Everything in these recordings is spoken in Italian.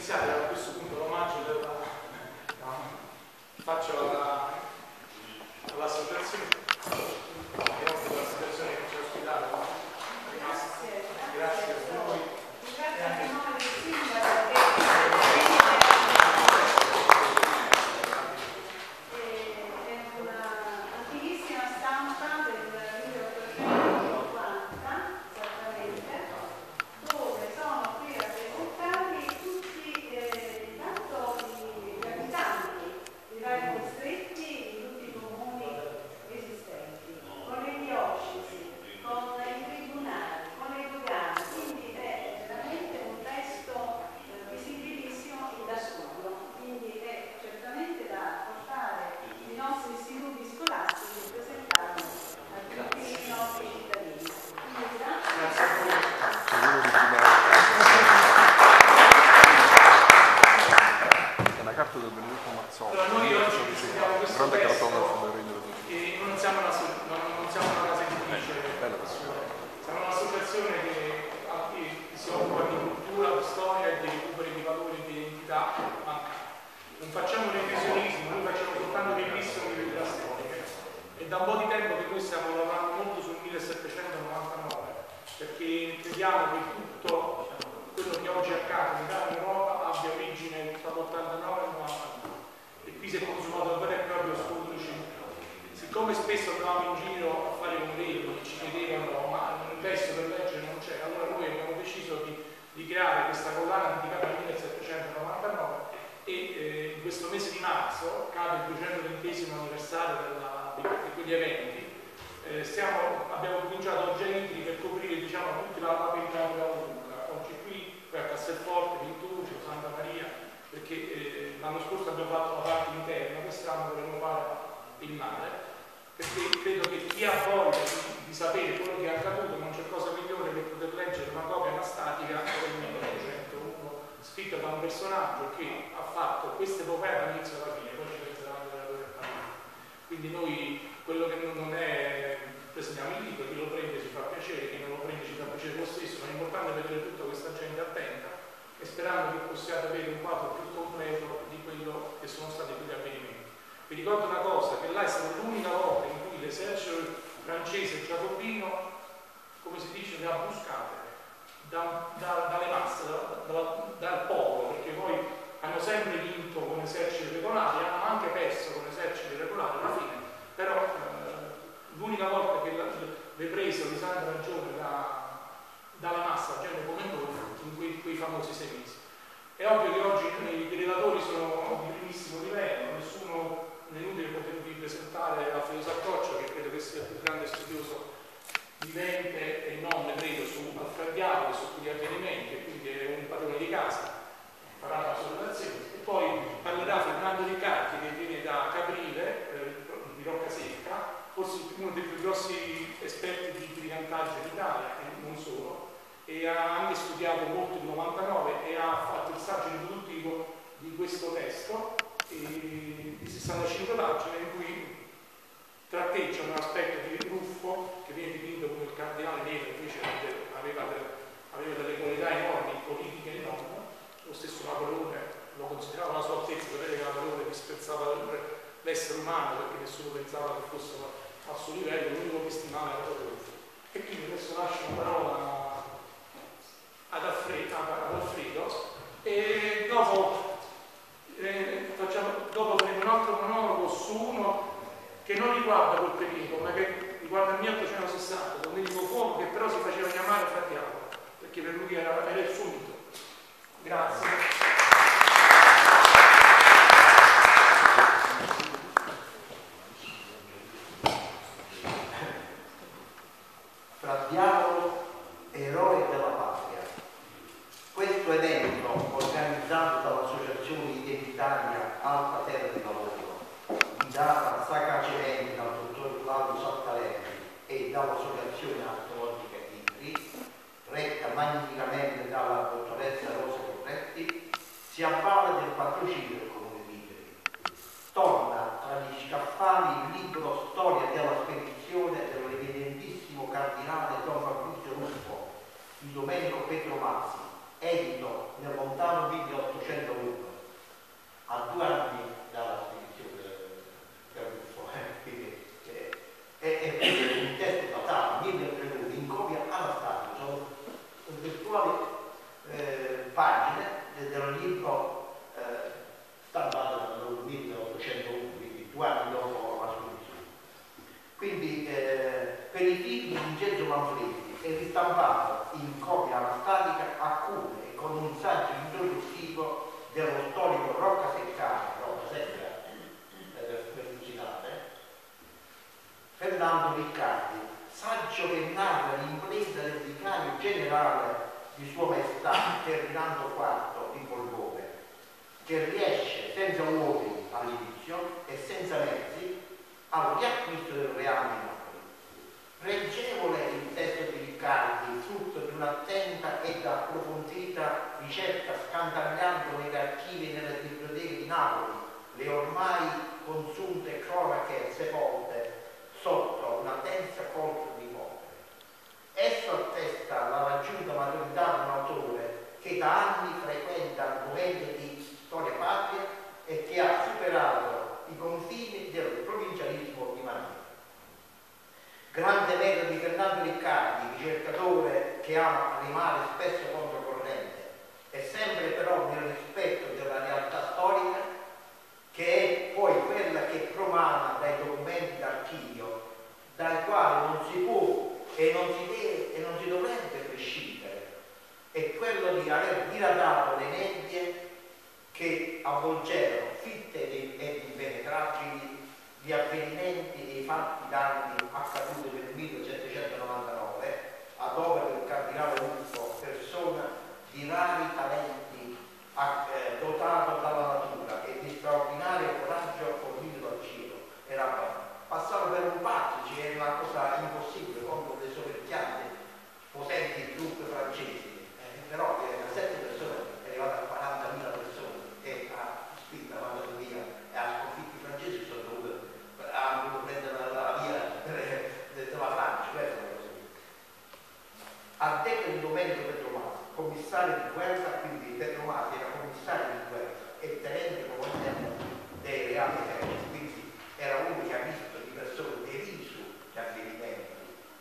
iniziare a questo punto l'omaggio faccio all'associazione dell'associazione che ci ha ospitato. Grazie a voi. Grazie anche a nome del sindaco è un'antichissima stampa del 1850 esattamente, dove sono qui rappresentati tutti intanto gli abitanti di vari distretti di tutti i comuni esistenti, con le diocesi, con i tribunali, con le dogane, quindi è veramente un testo visibilissimo da solo, quindi è certamente da portare i nostri istituti scolastici e presentarlo a tutti i nostri cittadini. Quindi grazie. È una carta del Benedetto Mazzoli. Allora, noi oggi presentiamo questo grande testo cartone del Regno del e non siamo una casa editrice, siamo un'associazione che si occupa di cultura, di storia e di recupero di valori e di identità mancate. Non facciamo revisionismo, noi facciamo soltanto revisioni della storia e da un po' di tempo che noi stiamo lavorando molto sul 1799 perché crediamo che tutto quello che oggi accade in Italia e in Europa abbia origine tra l'89 e il 99 e qui si è consumato un vero e proprio scontro civile. Siccome spesso andavamo in giro a fare convegni e ci chiedevano ma un testo per leggere non c'è, allora noi abbiamo deciso di creare questa collana dedicata al 1799 e in questo mese di marzo cade il 220° anniversario di quegli eventi. Abbiamo cominciato oggi a Idri per coprire diciamo tutta la periferia della Luca, oggi qui, poi a Castelforte, Vintuccio, Santa Maria, perché l'anno scorso abbiamo fatto la parte interna, quest'anno dovremo fare il mare, perché credo che chi ha voglia di sapere quello che è accaduto non c'è cosa migliore che poter leggere una copia anastatica del 1901 scritta da un personaggio che ha fatto questa epopea dall'inizio alla fine, poi ci penserà l'allevatore del Parlamento. Quindi noi quello che non è presentiamo il libro, chi lo prende ci fa piacere, chi non lo prende ci fa piacere lo stesso, ma è importante vedere tutta questa gente attenta e sperando che possiate avere un quadro più completo di quello che sono stati quegli avvenimenti. Vi ricordo una cosa, che là è stata l'unica volta in cui l'esercito francese giacobino, come si dice, le ha buscate dalle masse, dal popolo, perché poi hanno sempre vinto con eserciti regolari, hanno anche perso con eserciti regolari alla fine, però l'unica volta che le presero di santa ragione dalle masse, gente come noi, in quei famosi 6 mesi. È ovvio che oggi i relatori sono di primissimo livello, nessuno è inutile potervi presentare Alfredo Saccoccia, che credo che sia il più grande studioso vivente e non, credo, su Alfrediano e su quegli avvenimenti, e quindi è un padrone di casa, farà una sua relazione. E poi parlerà Fernando Riccardi, che viene da Caprile, di Roccasecca, forse uno dei più grossi esperti di brigantaggio in Italia, e non solo, e ha anche studiato molto il 99 e ha fatto il saggio introduttivo di questo testo di 65 pagine in cui tratteggia un aspetto di Ruffo che viene dipinto come il cardinale nero, invece aveva delle qualità enormi, politiche e non. Lo stesso Napoleone lo considerava la sua altezza, sapete che Napoleone disprezzava l'essere umano perché nessuno pensava che fosse al suo livello, l'unico che stimava era proprio Ruffo. E quindi adesso lascio una parola ad Alfredo e dopo faremo un altro monologo su uno che non riguarda quel periodo ma che riguarda il 1860, Domenico Fuoco, che però si faceva chiamare Fra Diavolo perché per lui era il suo mito. Grazie. Fra Diavolo, eroe della patria. Questo evento, organizzato dall'Associazione Identitaria Alta Terra di Lavoro, guidata sagacemente dal dottor Claudio Sattalerdi e dall'Associazione Archeologica Idri, retta magnificamente dalla dottoressa Rosa Corretti, si avvale del patrocinio del Comune di Idri. Torna tra gli scaffali il libro Storia della spedizione dell'eminentissimo cardinale Don Fabrizio Ruffo di Domenico Petrovazzi, edito nel lontano 1801, a 2 anni dalla spedizione del Ruffo, quindi è un testo datato 1032 in copia anastatico, sono virtuali pagine del libro stampato nel 1801, quindi 2 anni dopo la spedizione. Quindi per i figli di Vincenzo Manfredi è ristampato in copia anastatica a cura e con un saggio introduttivo dello storico Rocca Secca per citate, Fernando Riccardi, saggio che narra l'impresa del vicario generale di Sua Maestà Ferdinando IV di Borbone, che riesce senza uomini all'inizio e senza mezzi al riacquisto del reame di Napoli. Pregevole il testo di Riccardi, frutto di un'attenta ed approfondita ricerca, scandagliando negli archivi e nelle biblioteche di Napoli le ormai consunte cronache sepolte sotto una densa coltre di polvere. Esso attesta la raggiunta maturità di un autore che da anni frequenta argomenti di storia patria e che ha superato i confini del provincialismo di Manila. Grande merito di Fernando Riccardi, ricercatore che ama rimane spesso controcorrente e sempre però nel rispetto della realtà storica, che è poi quella che promana dai documenti d'archivio, dai quali non si può e non si deve e non si dovrebbe prescindere, è quello di aver diradato le nebbie che avvolgevano fitte ed impenetrabili gli avvenimenti e i fatti danni accaduti nel 1799 ad opera del cardinale Ruffo, persona di rari talenti, dotato dalla natura e di straordinario coraggio fornito dal cielo. Era passato per un pazzo, era una cosa impossibile contro le soverchianze potenti truppe francesi, però 7 persone è arrivata a 40.000 persone e ha spinto avanti via e ha sconfitto i francesi, sono hanno dovuto prendere la via della Francia, questa è la cosa. A detto di Domenico Petromasi, commissario di guerra, quindi Petromasi era commissario di guerra e tenente comandante dei reali eserciti, quindi era uno che ha visto di persone deriso gli avvenimenti.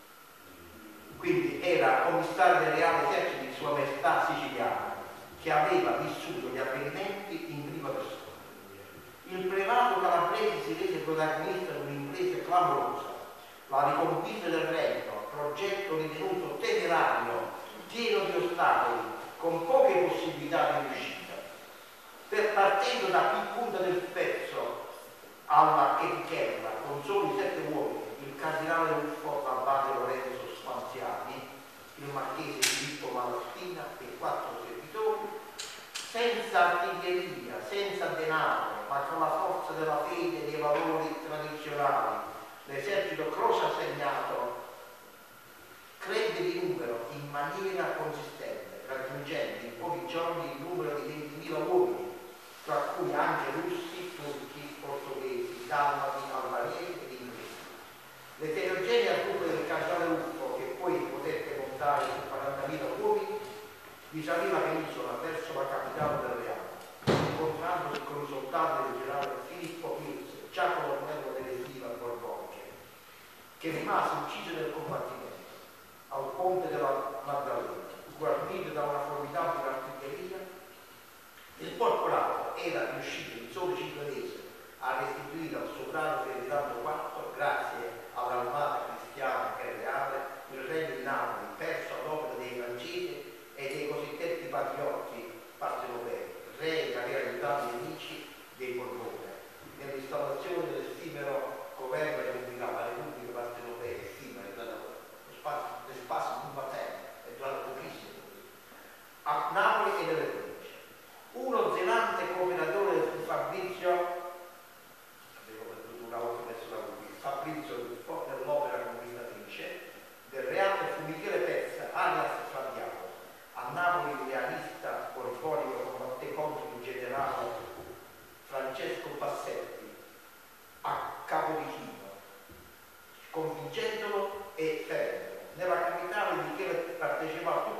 Quindi era commissario dei reali eserciti di Sua Maestà siciliana, che aveva vissuto gli avvenimenti in prima persona. Il prelato calabrese si rese protagonista di un'impresa clamorosa, la riconquista del Regno, progetto ritenuto temerario, pieno di ostacoli, con poche possibilità di riuscita. Partendo da qui punta del pezzo alla Chetichella, con soli 7 uomini, il cardinale Ruffo, l'abate Lorenzo Spanziani, il marchese Filippo Malaspina e 4 servitori, senza artiglieria, senza denaro, ma con la forza della fede e dei valori tradizionali, l'esercito croce assegnato crebbe di numero in maniera consistente, raggiungendo in pochi giorni il numero di 20.000 uomini, tra cui anche russi, turchi, portoghesi, dalmati, albaniesi ed inglesi. L'eterogenea truppa del cardinale Ruffo, che poi potette contare su 40.000 uomini, risaliva penisola verso la capitale del Reame, incontrandosi con i soldati del generale Filippo Pilz, già colonnello delle fila borboniche, che rimase ucciso nel combattimento al ponte della Maddalena, guarnito da una formidabile artiglieria. Il corporato era riuscito in soli 5 mesi a restituire al sovrano Ferdinando IV, grazie all'armata cristiana e reale, il regno di Napoli, perso all'opera dei francesi e dei cosiddetti patriotti partenopei, re che aveva aiutato i nemici dei Borbone, nell'installazione dell'effimero governo repubblicano, la Repubblica Partenopea effimera, lo spazio combattente e durante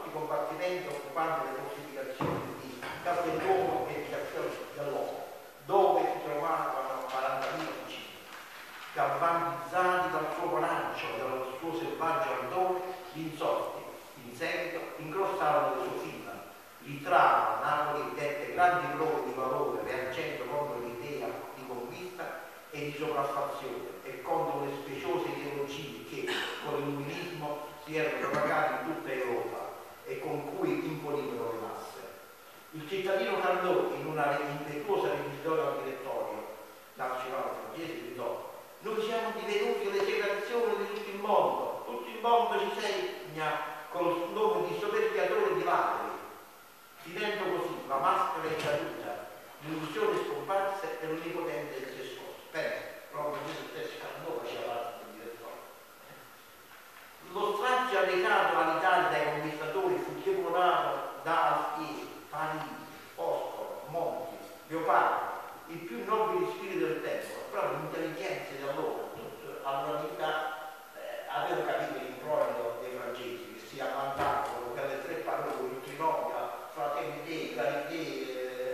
tutti i compartimenti occupanti le fortificazioni di Castelnuovo e di Castello dell'Omo, dove si trovavano 40.000 fucili, galvanizzati dal fuoco lancio del suo selvaggio ardore. Gli insorti, in seguito, ingrossarono le sue fila, li travano Napoli dette grandi prove di valore, reagendo contro l'idea di conquista e di sopraffazione e contro le speciose ideologie che con l'illuminismo si erano propagate in tutta Europa e con cui imponevano le masse. Il cittadino Cardò, in una impetuosa revisione al direttorio nazionale francese, gridò: noi siamo divenuti l'esecrazione di tutto il mondo ci segna col nome di soverchiatore di ladri. Finendo così, la maschera è caduta, l'illusione è scomparsa e l'onnipotente si è scosso. Bene, proprio questo stesso Cardò faceva parte del direttorio. Lo straccio arrecato all'Italia dai conquistatori fu demolato da Alfieri, Panini, Foscolo, Monti, Leopardi, i più nobili spiriti del tempo, proprio l'intelligenza di allora, all'unanimità, avevano capito l'impronto dei francesi che si ammantavano con quelle tre parole, il trinomia, fratelli dei, carità,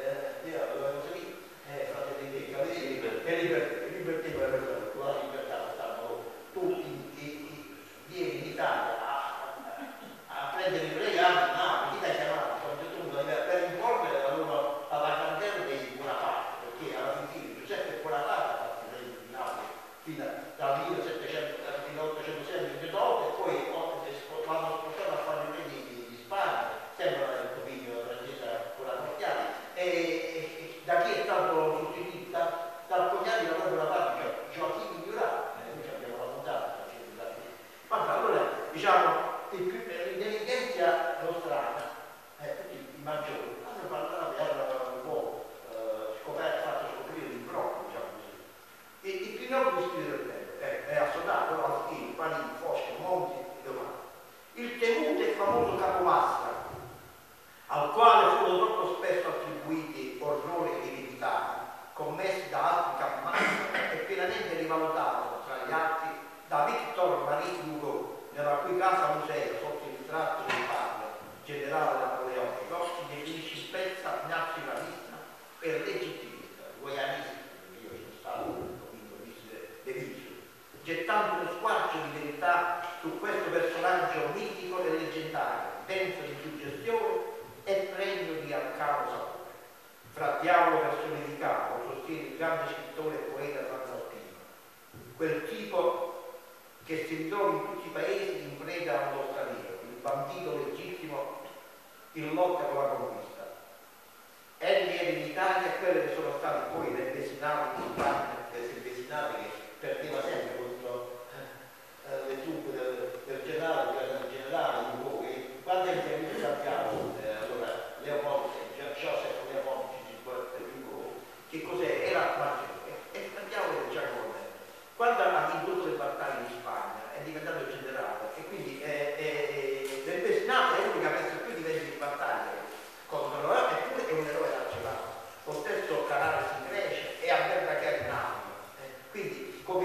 libertà, la libertà, stavano tutti vieni in Italia a prendere i regali, chi l'ha chiamato? Per imporre alla candela dei Bonaparte, perché alla fine Giuseppe Bonaparte ha fatto il regno di Napoli fino dal 1806 al 1808 e poi l'hanno spostato a fare il regno di Spagna, sempre il dominio francese con la Cortiani, e da chi è stato sostituito? Dal cognati della Bonaparte, Gioacchino Murat, noi abbiamo la puntata. Ma allora, diciamo, l'intelligenza nostrana, tutti i maggiori, hanno parlato e hanno un po' fatto scoprire l'impronta, diciamo così. E i più nobili spiriti del tempo, è assodato Alfieri, Panini, Fosco, Monti e Leopardi. Il temuto e famoso capomasta, al quale furono troppo spesso attribuiti orrori e eredità commessi da altri capomastri, è pienamente rivalutato tra gli altri da Victor Marie Hugo, nella cui casa museo, sotto il ritratto del padre generale napoleonico, si definisce in pezza nazionalista e legittimista, guaianista, io sono stato convinto di vissuto, gettando uno squarcio di verità su questo personaggio mitico e leggendario, denso di suggestione e pregno di arcano sapore. Fra diavolo personificato, lo sostiene il grande scrittore e poeta Transalpino, quel tipo che si ritrova in tutti i paesi in preda a uno straniero, il bandito legittimo in lotta con la conquista. Egli era in Italia quelle che sono stati poi le Vesinali in Spagna, le Vesinali che perdeva sempre contro le truppe del generale, di Hugo, che quando è intervenuto Santiago, allora Leopoldo, Joseph Leopoldo, che cos'è? Era maggiore. E andiamo a Giacomo. Quando ha vinto le battaglie in Spagna è diventato generale e quindi nel Vesinale è l'unica che più diversi di battaglie contro l'Europa, eppure è un eroe nazionale. Lo stesso Canaris in Grecia e Alberta Chiara in Africa. Quindi come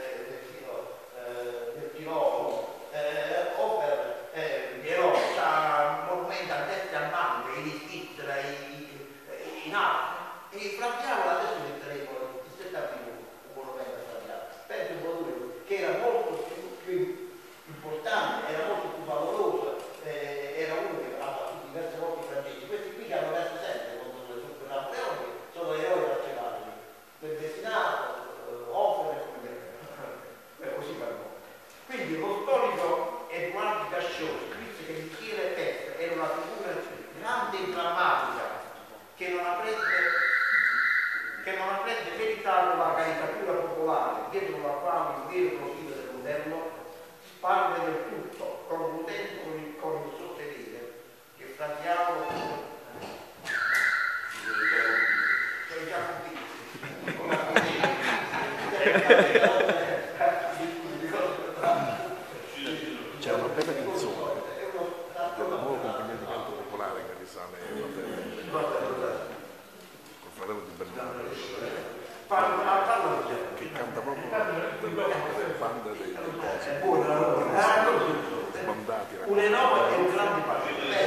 nel Tirolo, Oper, Piero, c'ha monumenti a destra e a mano, in Svizzera, in Africa. E fra diavolo adesso metteremo il 70 minuti, un monumento a fra diavolo. Penso un monumento che era molto più importante, era molto più valoroso, era uno che ha battuto diverse volte i francesi. Questi qui che hanno messo sempre contro le truppe napoleoniche sono eroi nazionali. Per Vesinale, Opera e così va. Quindi lo storico Eduardo Gasciò scrisse che Michele Pesce era una figura grande e drammatica che non avrebbe meritato la caricatura popolare dietro la quale il vero profilo del modello sparve del tutto, concludendo con il sostenere che fra diavolo sono già c'è una bella canzone della nuova compagnia di canto popolare che risale col fratello di Bernardo che canta proprio delle bande dei cosi sbandati, un enorme e un grande partito.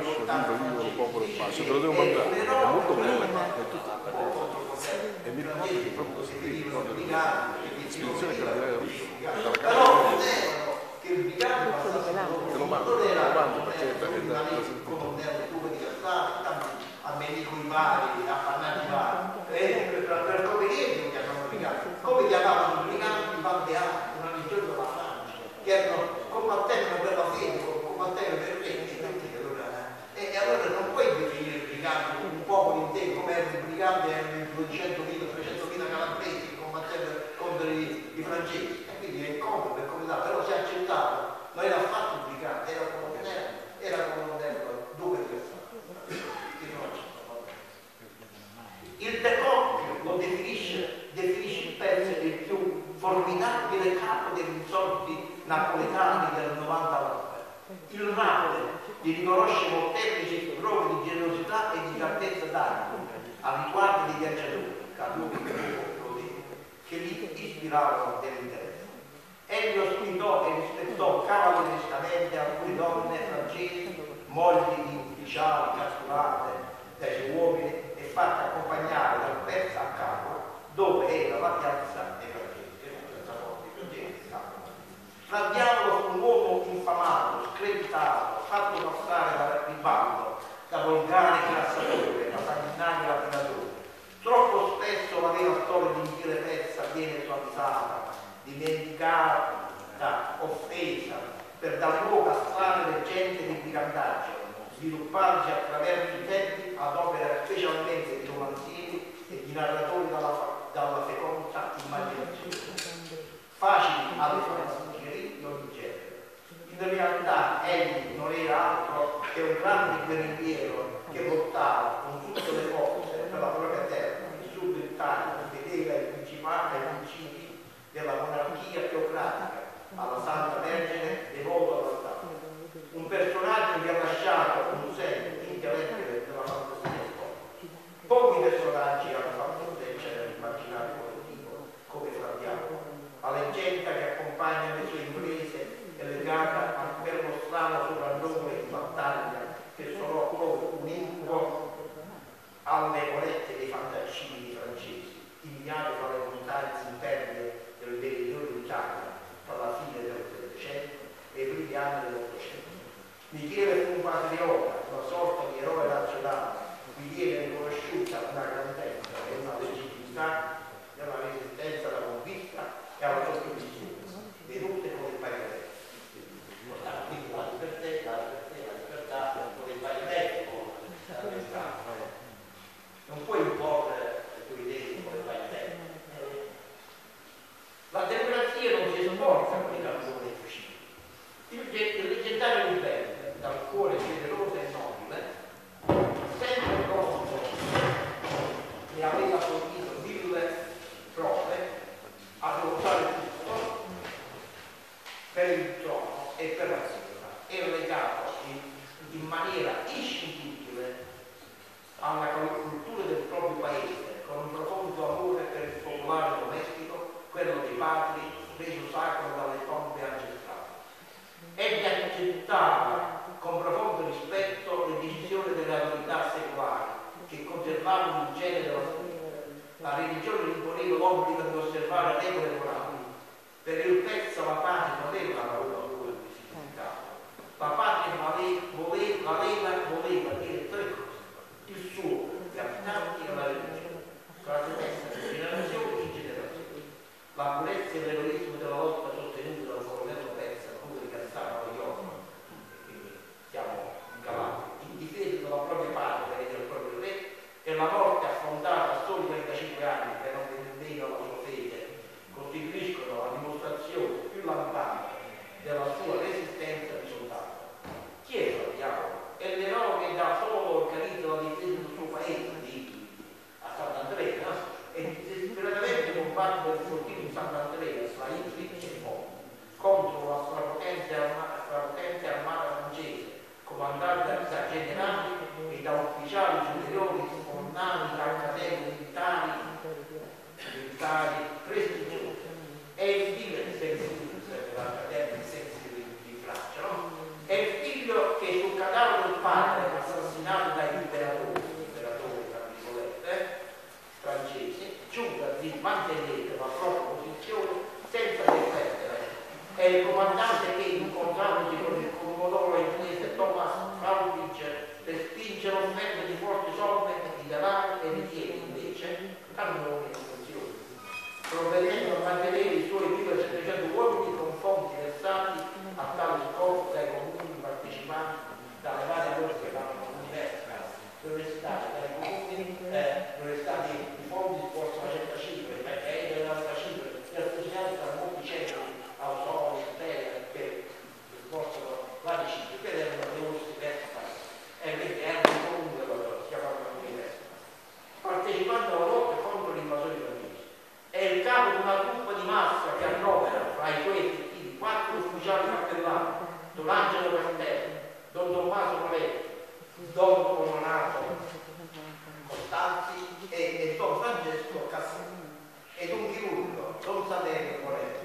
fascia, vivo, popolo e fascia, te lo devo mandare, è molto bello, è tutto. E mi ricordo che proprio così, mi ricordo l'ispirazione cardinale russo, dalla casa che il brigante te lo mando perché è da colonnello di Cassale, a Menico i vari, a Pannaggi vari, per provenienti lo chiamavano briganti, come chiamavano i briganti i bandeati, una legione della Francia, che combattevano per la fede, combattevano per il re, e allora non puoi definire il brigante un popolo intero come erano i briganti, erano i 200.000, 300.000 calabresi che combattevano contro i francesi, e quindi è comodo, per comodità, però si è accettato, non era affatto un brigante, era colonnello, dove per il decoppio lo definisce il pezzo del più formidabile capo degli insorti napoletani del 99. Il Napoli gli riconosce molteplici prove di generosità e di grandezza d'animo al riguardo dei viaggiatori che gli ispiravano dell'interesse. Egli ospitò e rispettò cavallerescamente alcune donne francesi, mogli di ufficiali catturate dai suoi uomini e fatte accompagnare dal Persa a Capo, dove era la piazza dei francesi, Fra Diavolo fu un uomo infamato, screditato, fatto passare da ribando, da volgare grassatore, da sanguinario rapinatore. Troppo spesso l'aveva storia di intere pezza viene suavizzata, dimenticata, offesa, per dar luogo a strane leggende di brigantaggio, svilupparsi attraverso i tempi ad opera specialmente di romanzieri e di narratori dalla feconda immaginazione, facili alle fantasie di ogni genere. In realtà egli non era altro che un grande guerrigliero che lottava con tutte le forze per la propria terra, il sud Italia, vedeva i principi della monarchia teocratica, alla Santa Vergine devoto all'altare. Un personaggio che ha lasciato un segno intellettuale della fantasia storica. Pochi personaggi hanno fatto specie nell'immaginario collettivo come Fra Diavolo. La leggenda che accompagna le sue imprese è legata a quello strano soprannome di battaglia che suonò come un incubo alle volette dei fantascini francesi, ignati tra le montagne impervie del meridione d'Italia tra la fine del Settecento e i primi anni dell'Ottocento. Michele fu un patriota, una sorta di eroe nazionale, cui viene riconosciuta una grandezza e una legittimità nella resistenza alla conquista e alla sottomissione, venute con il paese. Quindi la libertà con il paese, non puoi imporre le tue idee come il paese. La democrazia non si esporta con i carboni dei fucili. Il leggendario Liberto, dal cuore generoso e nobile, sempre pronto e aveva fornito 1000 prove a usare tutto per il trono e per la sera. Era legato in maniera inscindibile alla cultura del proprio paese, con un profondo amore per il popolare domestico, quello dei padri, reso sacro dalle tombe ancestrali. Egli accettava con profondo rispetto le decisioni delle autorità secolari che conservavano il genere della famiglia. La religione imponeva l'obbligo di osservare regole morali. Per il pezzo la patria non era una parola che si significava. La patria voleva dire tre cose: il suo, gli abitanti e la religione, trasmessa di generazione in generazione. La purezza e l'eroismo della lotta sostenuta dal colonnello Pezza, come ricattava a Iona, siamo in cavallo, in difesa della propria patria e del proprio re, e la morte affrontata a soli 35 anni per non nemmeno la sua fede, costituiscono la dimostrazione più lampante della sua resistenza di soldato. il comandante che, incontrandosi con il commodoro inglese Thomas Trowbridge, respinge l'offerta di forti somme di denaro e richiede invece cannoni e munizioni, provvedendo a mantenere i suoi 1700 uomini con fonti versati a tale scopo dai comuni partecipanti dalle varie lotte universitarie, dai comuni universitari i fondi di forza una certa cifra, e dell'altra cifra, gli associati da molti centri autori, tutele, che spostano varie cifre, che erano le vostre diverse parti, e quindi erano i comuni si chiamavano università, partecipando alla lotta contro l'invasione francese. È il capo di una truppa di massa che annovera fra i suoi effettivi 4 ufficiali cappellani, Don Angelo Castelli, Don Tommaso Moletti, Don Comonato Costanzi e Don Francesco Cassini, ed un chirurgo, Don Saverio Moretti.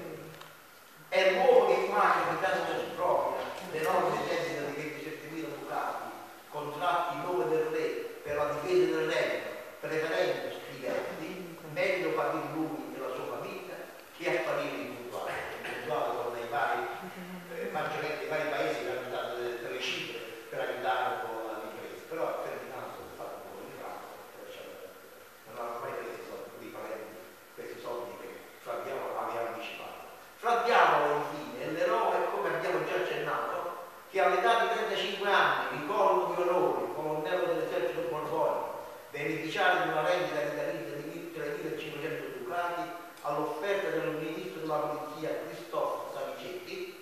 È l'uomo che immagina di tasca propria l'enorme debito di 27.000 ducati, contratti in nome del re per la difesa del regno, preferendo scriventi, meglio patire lui e la sua famiglia che apparire individuale con i vari maggiormente i vari paesi che hanno dato delle cifre per aiutare con la difesa, però Ferdinando ha fatto un po' di franco, non aveva mai preso i parenti questi soldi che Flaviano aveva anticipato. Flaviano infine è l'eroe, come abbiamo già accennato, che all'età di 35 anni, ricordo di onore, colonnello dell'esercito borbonico, beneficiario di una rendita vitalizia di 3.500 ducati all'offerta del ministro della polizia Cristoforo Savicetti,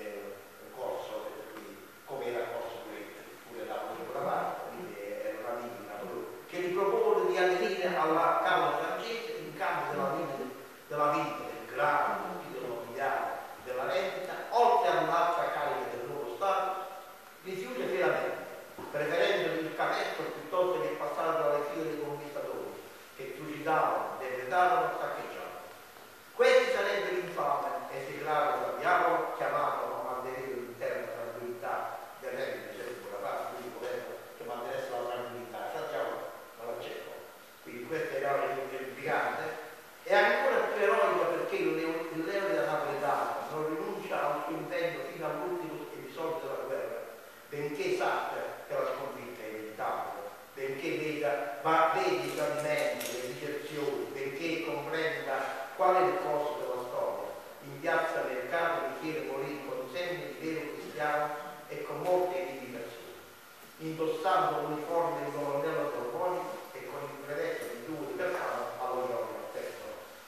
corso, come era corso pure da una parte, quindi era una linea, che gli propone di aderire alla causa francese in cambio della vita, del grano, del titolo nobiliare, della rendita, oltre all'altra carica del nuovo Stato, rifiuta fieramente, preferendo il capestro piuttosto che passare dalle file dei conquistatori, che trucidavano, depredavano e saccheggiavano. Questi sarebbe l'infame esecrare da diavolo, chiamato a mantenere l'interna tranquillità del regno di Bonaparte, quindi volendo che mantenesse la tranquillità, facciamo non l'accettò. Quindi questo era l'eroe e ancora più eroico perché il leone napoletano non rinuncia al suo impegno fino all'ultimo episodio della guerra, benché sappia che la sconfitta è inevitabile, benché veda i tradimenti, le diserzioni, benché comprenda qual è il costo della storia. In piazza Mercato Michele morì con segni di vero cristiano e con molte rivendicazioni, indossando l'uniforme di colonnello borbonico e con il brevetto di duo di Cassano all'Orione stesso.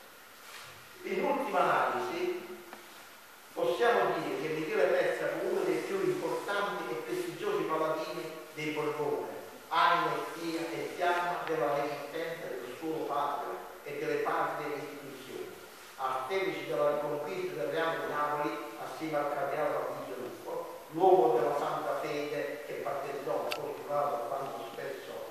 In ultima analisi, possiamo dire che Michele Pezza fu uno dei più importanti e prestigiosi paladini dei Borbone, anima e fiamma della resistenza del suo patrio e delle patrie istituzioni, artefice della conquista del Reame di Napoli assieme al cardinale Fabrizio Ruffo, l'uomo della Santa Fede che battezzò fortunato quanto spesso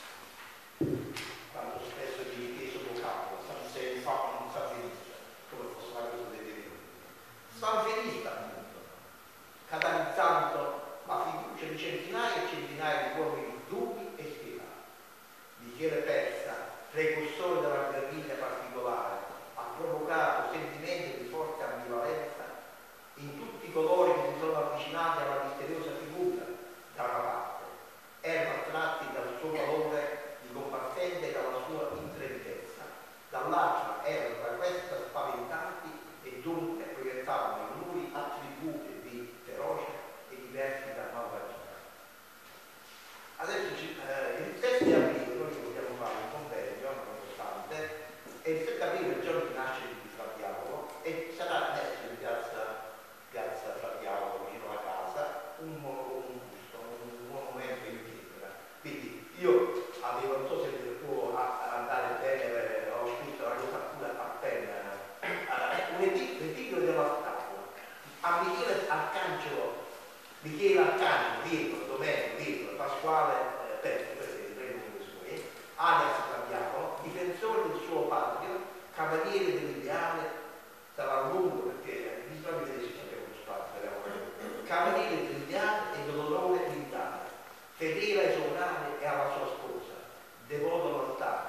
gli chiese vocale, San Felice, come fosse la cosa dei diritti. San Felice, appunto, catalizzando la fiducia di centinaia e centinaia di uomini duri e spietati. Michele Pezza, precursore della guerriglia particolare, ha provocato sentimenti di forte ambivalenza in tutti coloro che si sono avvicinati alla misteriosa figura, da una parte, erano attratti dal suo valore di combattente e dalla sua intrepidezza, dall'altra erano da questa spaventati e dunque proiettavano in lui attributi di ferocia e diversi da malvagità. Adesso il 7 aprile noi vogliamo fare un convegno nonostante, e il 7 aprile è il giorno di nascita di Flaviano e sarà messo in piazza Flaviano vicino alla casa un busto, un monumento in pietra. Quindi io avevo, non so se può andare bene, ho scritto la cosa appena un epitafio della statua a Michele Arcangelo Pietro, Domenico Pietro, Pasquale alias Flaviano, difensore del suo patrio, cavaliere dell'ideale, sarà lungo perché gli strani tedeschi sapevano spazio, cavaliere dell'ideale e dell'onore militare, fedele ai sovrani e alla sua sposa, devoto all'altare,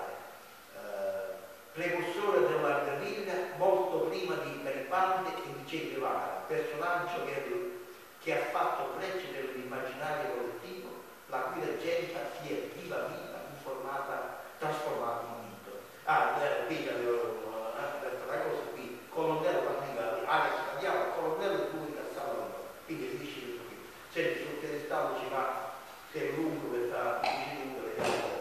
precursore della guerriglia molto prima di Garibaldi e di Che Guevara, personaggio pensandoci, ma se è lungo questa lungo le cose.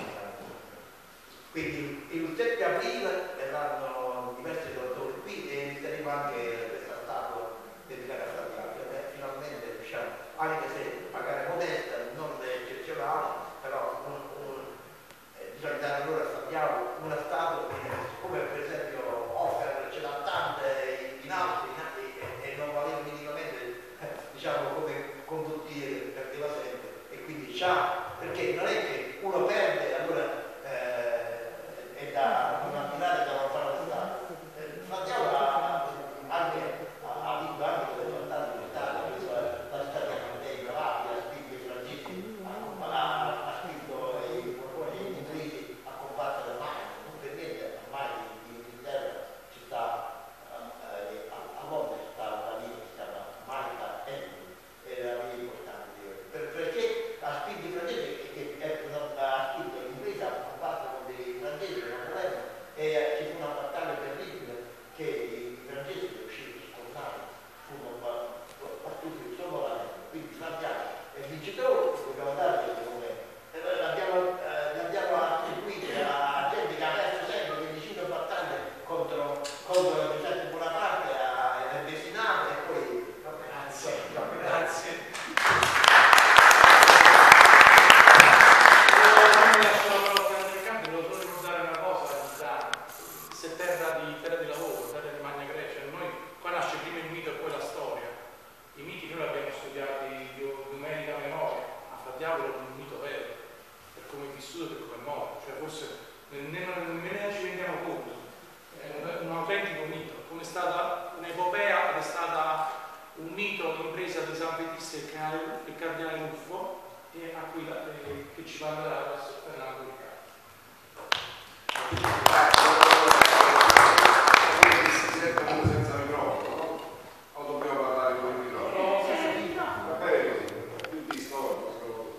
Quindi il 7 aprile verranno diversi donatori qui e inizieremo anche questa statua dedicata a San Diacono. Finalmente riusciamo, anche se magari modesta, non eccezionale, però bisogna dare allora a San Diacono una statua come per esempio Offer, ce l'ha tante in alto e non valeva minimamente, diciamo, come condottiere, perdeva sempre, e quindi già, perché non è che uno perde allora è da non ammirare, da non fare la strada. Andiamo anche a vinto anche delle fantastiche d'Italia, la città di Amandei Bravati, ha spinto i francesi ha spinto i inglesi a combattere mai, non per niente mai in Inghilterra ci sta a Londra ci sta una via che si chiama Malta Edmund, era la via importante perché ha spinto i francesi che ha spinto gli inglesi a combattere con dei francesi che non volevano, e ci fu una battaglia terribile che i francesi riuscirono a scontrare, furono battuti solo la mente. Quindi Santiago è il vincitore, dobbiamo dargli il nome. L'abbiamo attribuito a gente che ha perso sempre 25 battaglie contro Giuseppe Bonaparte a Messinate e poi grazie. Terra di lavoro, terra di Magna Grecia. Noi qua nasce prima il mito e poi la storia. I miti noi li abbiamo studiati di numerica memoria, ma Fra Diavolo è un mito vero, per come è vissuto e per come è morto, cioè forse nemmeno ci rendiamo conto, è un autentico mito, come è stata un'epopea ed è stata un mito impresa di San Battista e il cardinale Ruffo, e a cui che ci parlerà adesso Fernando Riccardo. Senza microfono, o dobbiamo parlare con il microfono? Va bene così, più di storia.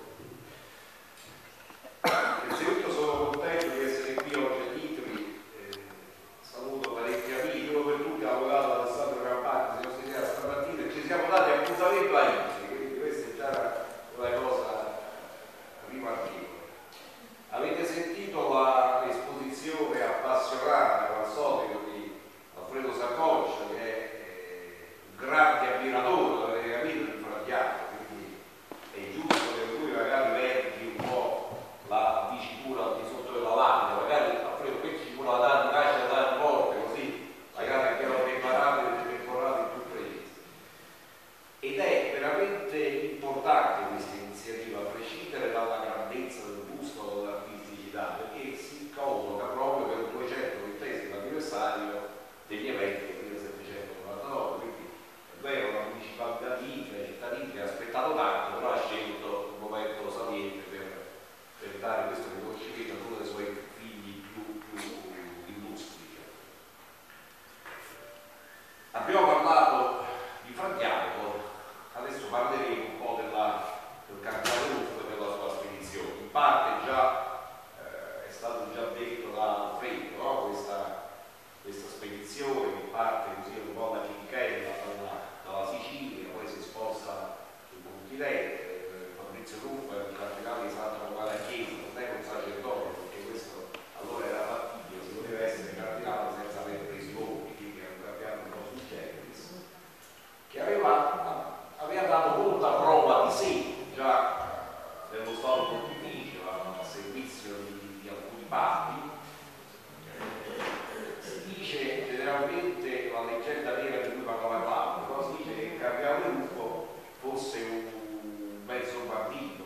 Innanzitutto sono contento di essere qui oggi a Itri, saluto parecchi amici, uno per tutti, avvocato Alessandro Campani, siamo sentiti stamattina e ci siamo dati appuntamento a Itri, quindi questa è già una cosa rimarchevole. Avete sentito l'esposizione appassionata, come al solito, di Alfredo Saccoccia, che è un grande ammiratore, avete capito, di Fra Diacono, quindi è giusto che lui magari leggi un po' la dicitura al di sotto della lamina, magari Alfredo qui ci vuole dare lascia dare morte, così magari abbiamo preparato e temporali più precisi. Ed è veramente importante questa iniziativa, a prescindere dalla grandezza del busto o dall'artisticità, perché si colloca proprio per il 220° anniversario degli eventi del 1799, quindi è vero, la municipalità di Itri, la città di Itri ha aspettato tanto, però ha scelto un momento saliente per dare questo riconoscimento a uno dei suoi figli più illustri. Abbiamo parlato di Fra Diacono, adesso parleremo un po' del cardinale Ruffo e della sua spedizione. In parte già è stato già detto da Alfredo, no? Questa spedizione che parte così un po' da Chimichella, dalla Sicilia, poi si sposta sul continente. Fabrizio Ruffo è un cardinale di Santa Romana Chiesa, non è un sacerdote, perché questo allora era fattibile, si poteva essere cardinale senza aver preso i voti, quindi era un cardinale un po' sul generis, che aveva dato molta prova di sé già nello Stato Pontificio, a servizio di alcuni papi. Si dice generalmente, la leggenda vera di cui parlava Claudio, però si dice che il cardinale Ruffo fosse un mezzo bambino,